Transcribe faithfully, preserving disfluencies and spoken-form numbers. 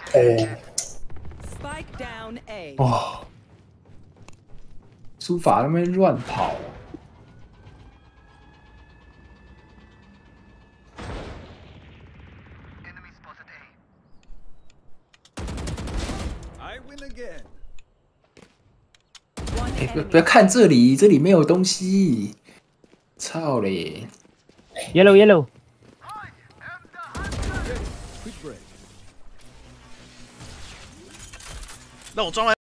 哎， Spike down A. 哦，书法那边乱跑。 I win again. 哎，不不要看这里，这里没有东西。操嘞！ Yellow yellow。 让我装完。